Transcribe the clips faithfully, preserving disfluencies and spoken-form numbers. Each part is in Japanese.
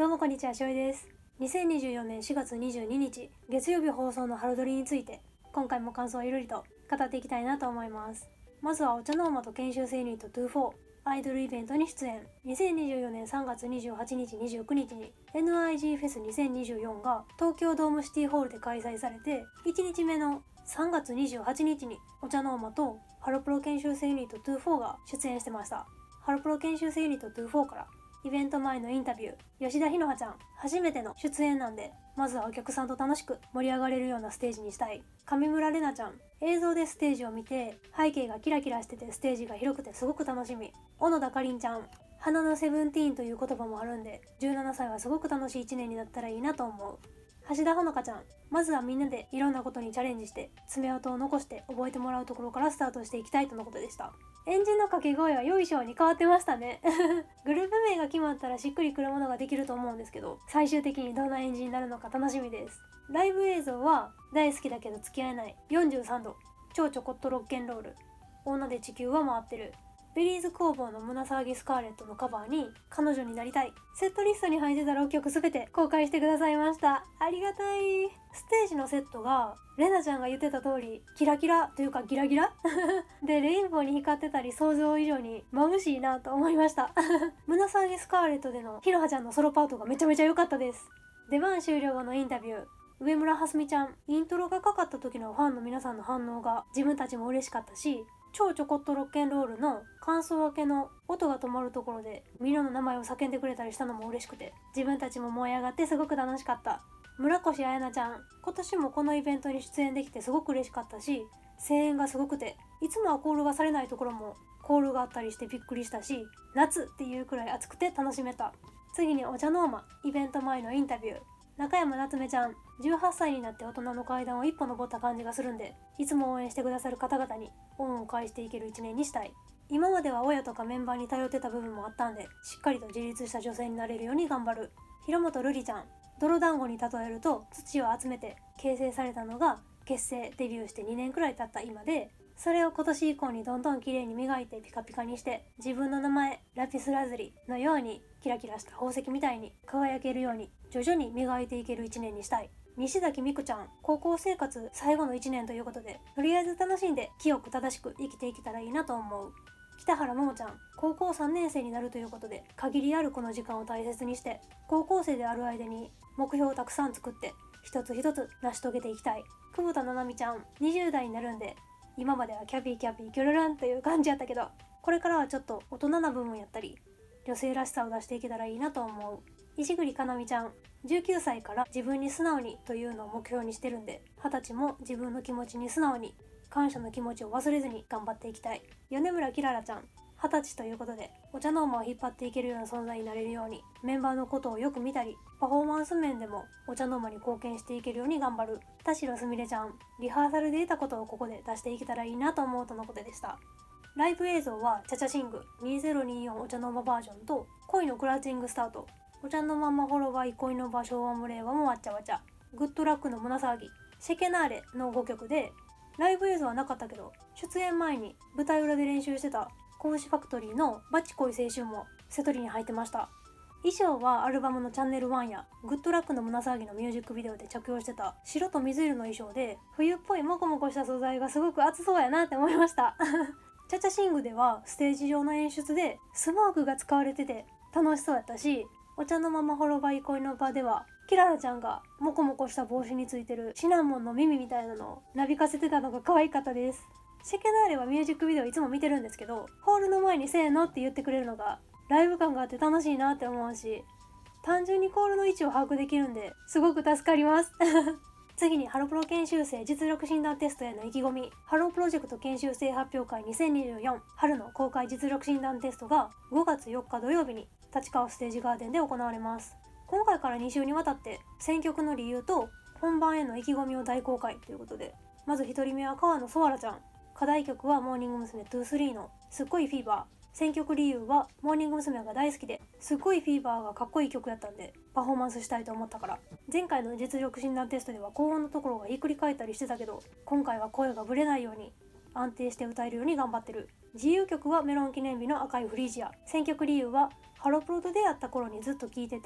どうもこんにちは、しおりです。にせんにじゅうよねんしがつにじゅうににち月曜日放送の春撮りについて、今回も感想をゆるりと語っていきたいなと思います。まずはお茶の間と研修生ユニットトゥーフォーアイドルイベントに出演。にせんにじゅうよねんさんがつにじゅうはちにちにじゅうくにちに エヌアイジー フェスにせんにじゅうよんが東京ドームシティホールで開催されて、いちにちめのさんがつにじゅうはちにちにお茶の間とハロプロ研修生ユニットトゥーフォーが出演してました。ハロプロ研修生ユニットトゥーフォーからイベント前のインタビュー、吉田ひのはちゃん初めての出演なんで、まずはお客さんと楽しく盛り上がれるようなステージにしたい。上村れなちゃん、映像でステージを見て背景がキラキラしててステージが広くてすごく楽しみ。小野田かりんちゃん、花のセブンティーンという言葉もあるんで、じゅうななさいはすごく楽しいいちねんになったらいいなと思う。橋田ほのかちゃん、まずはみんなでいろんなことにチャレンジして爪痕を残して覚えてもらうところからスタートしていきたいとのことでした。エンジンの掛け声はよいしょに変わってましたねグループ名が決まったらしっくりくるものができると思うんですけど、最終的にどんなエンジンになるのか楽しみです。ライブ映像は大好きだけど付き合えないよんじゅうさんど、超ちょこっとロッケンロール、女で地球は回ってる、ベリーズ工房の胸騒ぎスカーレットのカバーに彼女になりたい、セットリストに入ってたろっきょくすべて公開してくださいました。ありがたい。ステージのセットがレナちゃんが言ってた通りキラキラというかギラギラでレインボーに光ってたり想像以上に眩しいなと思いました胸騒ぎスカーレットでのひろはちゃんのソロパートがめちゃめちゃ良かったです。出番終了後のインタビュー、上村はすみちゃん、イントロがかかった時のファンの皆さんの反応が自分たちも嬉しかったし、超ちょこっとロッケンロールの感想分けの音が止まるところでみんなの名前を叫んでくれたりしたのも嬉しくて、自分たちも燃え上がってすごく楽しかった。村越彩菜ちゃん、今年もこのイベントに出演できてすごく嬉しかったし、声援がすごくて、いつもはコールがされないところもコールがあったりしてびっくりしたし、夏っていうくらい暑くて楽しめた。次にお茶の間イベント前のインタビュー、中山夏目ちゃん、じゅうはっさいになって大人の階段を一歩登った感じがするんで、いつも応援してくださる方々に恩を返していけるいちねんにしたい。今までは親とかメンバーに頼ってた部分もあったんで、しっかりと自立した女性になれるように頑張る。広本瑠璃ちゃん、泥団子に例えると土を集めて形成されたのが結成デビューしてにねんくらい経った今で、それを今年以降にどんどん綺麗に磨いてピカピカにして、自分の名前ラピスラズリのようにキラキラした宝石みたいに輝けるように徐々に磨いていけるいちねんにしたい。西崎美久ちゃん、高校生活最後のいちねんということで、とりあえず楽しんで清く正しく生きていけたらいいなと思う。北原桃ちゃん、高校さんねんせいになるということで、限りあるこの時間を大切にして、高校生である間に目標をたくさん作って一つ一つ成し遂げていきたい。久保田七海ちゃん、にじゅうだいになるんで、今まではキャピーキャピーキョロランという感じやったけど、これからはちょっと大人な部分やったり女性らしさを出していけたらいいなと思う。石栗かなみちゃん、じゅうきゅうさいから自分に素直にというのを目標にしてるんで、はたちも自分の気持ちに素直に感謝の気持ちを忘れずに頑張っていきたい。米村きららちゃん、はたちということでお茶の間を引っ張っていけるような存在になれるように、メンバーのことをよく見たり、パフォーマンス面でもお茶の間に貢献していけるように頑張る。田代すみれちゃん、リハーサルで得たことをここで出していけたらいいなと思うとのことでした。ライブ映像はチャチャシングにせんにじゅうよんお茶の間バージョンと恋のクラウチングスタート、お茶のままフォロバイ恋の場昭和も令和もわっちゃわちゃ、グッドラックの胸騒ぎ、シェケナーレのごきょくで、ライブ映像はなかったけど出演前に舞台裏で練習してた子牛ファクトリーのバチ恋青春もセトリに入ってました。衣装はアルバムのチャンネルワンやグッドラックの胸騒ぎのミュージックビデオで着用してた白と水色の衣装で、冬っぽいモコモコした素材がすごく熱そうやなって思いましたチャチャシングではステージ上の演出でスモークが使われてて楽しそうやったし、お茶のままほろばい恋の場ではキララちゃんがモコモコした帽子についてるシナモンの耳みたいなのをなびかせてたのが可愛かったです。シェケナーレはミュージックビデオいつも見てるんですけど、ホールの前にせーのって言ってくれるのがライブ感があって楽しいなって思うし、単純にコールの位置を把握できるんですごく助かります次にハロプロ研修生実力診断テストへの意気込み、ハロープロジェクト研修生発表会にせんにじゅうよん春の公開実力診断テストがごがつよっか土曜日に立川ステージガーデンで行われます。今回からに週にわたって選曲の理由と本番への意気込みを大公開ということで、まずひとりめは川野そわらちゃん、課題曲はモーニング娘。にじゅうさんのすっごいフィーバー、選曲理由はモーニング娘。が大好きですっごいフィーバーがかっこいい曲やったんでパフォーマンスしたいと思ったから。前回の実力診断テストでは高音のところがひっくり返ったりしてたけど、今回は声がブレないように安定して歌えるように頑張ってる。自由曲はメロン記念日の赤いフリージア、選曲理由はハロプロと出会った頃にずっと聴いてて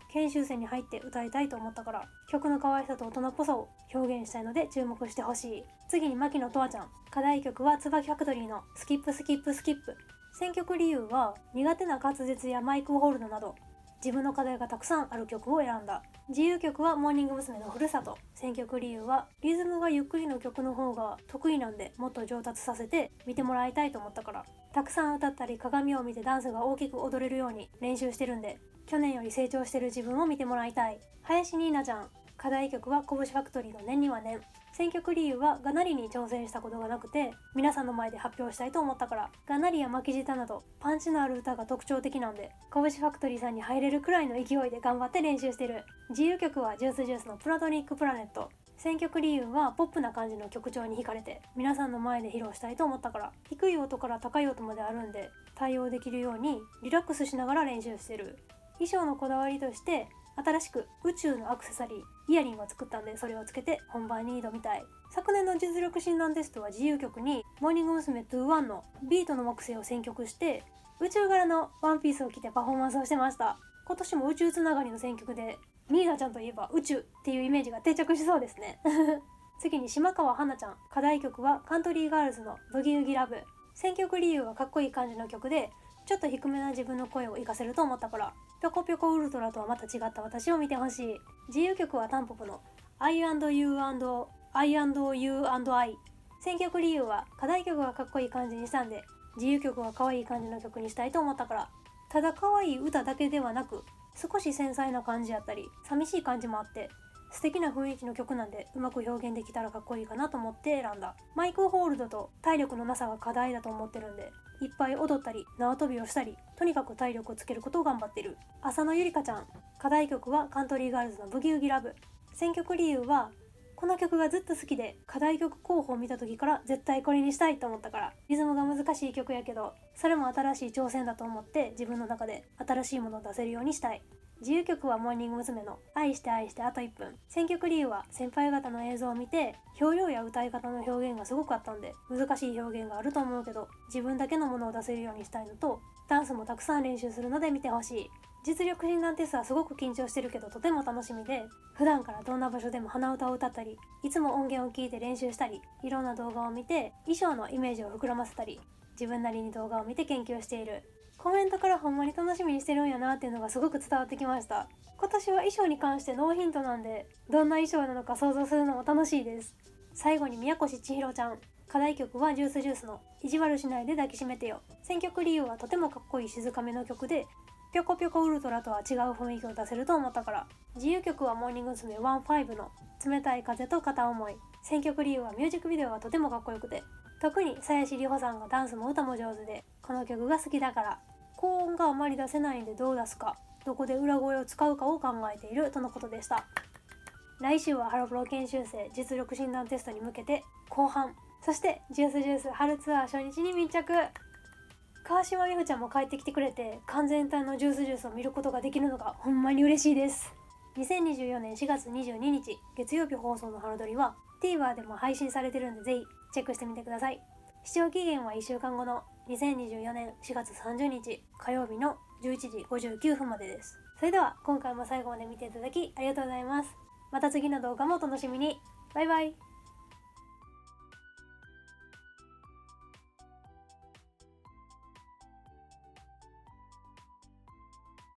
研修生に入って歌いたいと思ったから、曲の可愛さと大人っぽさを表現したいので注目してほしい。次に牧野とわちゃん。課題曲は椿ファクトリーのスキップスキップスキップ。選曲理由は苦手な滑舌やマイクホールドなど自分の課題がたくさんある曲を選んだ。自由曲はモーニング娘。のふるさと。選曲理由はリズムがゆっくりの曲の方が得意なんで、もっと上達させて見てもらいたいと思ったから。たくさん歌ったり鏡を見てダンスが大きく踊れるように練習してるんで、去年より成長してる自分を見てもらいたい。林ニーナちゃん。課題曲は拳ファクトリーの年には年。選曲理由はがなりに挑戦したことがなくて皆さんの前で発表したいと思ったから。がなりや巻き舌などパンチのある歌が特徴的なんで、拳ファクトリーさんに入れるくらいの勢いで頑張って練習してる。自由曲はジュースジュースのプラトニックプラネット。選曲理由はポップな感じの曲調に惹かれて皆さんの前で披露したいと思ったから。低い音から高い音まであるんで対応できるようにリラックスしながら練習してる。衣装のこだわりとして新しく宇宙のアクセサリーイヤリングを作ったんで、それをつけて本番に挑みたい。昨年の実力診断テストは自由曲にモーニング娘。トゥーワンのビートの木星を選曲して宇宙柄のワンピースを着てパフォーマンスをしてました。今年も宇宙つながりの選曲でニーナちゃんといえば宇宙っていうイメージが定着しそうですね次に島川花ちゃん。課題曲はカントリーガールズのブギウギラブ。選曲理由はかっこいい感じの曲でちょっと低めな自分の声を活かせると思ったから。ぴょこぴょこウルトラとはまた違った私を見てほしい。自由曲はタンポポの I and you and I and you and I。 選曲理由は課題曲がかっこいい感じにしたんで自由曲は可愛い感じの曲にしたいと思ったから。ただ可愛い歌だけではなく少し繊細な感じやったり寂しい感じもあって素敵な雰囲気の曲なんでうまく表現できたらかっこいいかなと思って選んだ。マイクホールドと体力のなさが課題だと思ってるんでいっぱい踊ったり縄跳びをしたりとにかく体力をつけることを頑張ってる。浅野ゆりかちゃん。課題曲はカントリーガールズのブギウギラブ。選曲理由はこの曲がずっと好きで課題曲候補を見た時から絶対これにしたいと思ったから。リズムが難しい曲やけどそれも新しい挑戦だと思って自分の中で新しいものを出せるようにしたい。自由曲はモーニング娘。の愛して愛してあといっぷん。選曲理由は先輩方の映像を見て表情や歌い方の表現がすごくあったんで難しい表現があると思うけど自分だけのものを出せるようにしたいのとダンスもたくさん練習するので見てほしい。実力診断テストはすごく緊張してるけどとても楽しみで普段からどんな場所でも鼻歌を歌ったりいつも音源を聞いて練習したりいろんな動画を見て衣装のイメージを膨らませたり自分なりに動画を見て研究している。コメントからほんまに楽しみにしてるんやなっていうのがすごく伝わってきました。今年は衣装に関してノーヒントなんでどんな衣装なのか想像するのも楽しいです。最後に宮越千尋ちゃん。課題曲はジュースジュースの意地悪しないで抱きしめてよ。選曲理由はとてもかっこいい静かめの曲でぴょこぴょこウルトラとは違う雰囲気を出せると思ったから。自由曲はモーニング娘。ワンファイブの冷たい風と片思い。選曲理由はミュージックビデオがとてもかっこよくて特に鞘師里穂さんがダンスも歌も上手でこの曲が好きだから。高音があまり出せないんでどう出すかどこで裏声を使うかを考えているとのことでした。来週はハロプロ研修生実力診断テストに向けて後半、そしてジュースジュース春ツアー初日に密着。川島美穂ちゃんも帰ってきてくれて完全体のジュースジュースを見ることができるのがほんまに嬉しいです。にせんにじゅうよねんしがつにじゅうににち月曜日放送のハロドリは ティーバー でも配信されてるんでぜひチェックしてみてください。視聴期限はいっしゅうかんごのにせんにじゅうよねんしがつさんじゅうにち火曜日のじゅういちじごじゅうきゅうふんまでです。それでは今回も最後まで見ていただきありがとうございます。また次の動画もお楽しみに。バイバイ。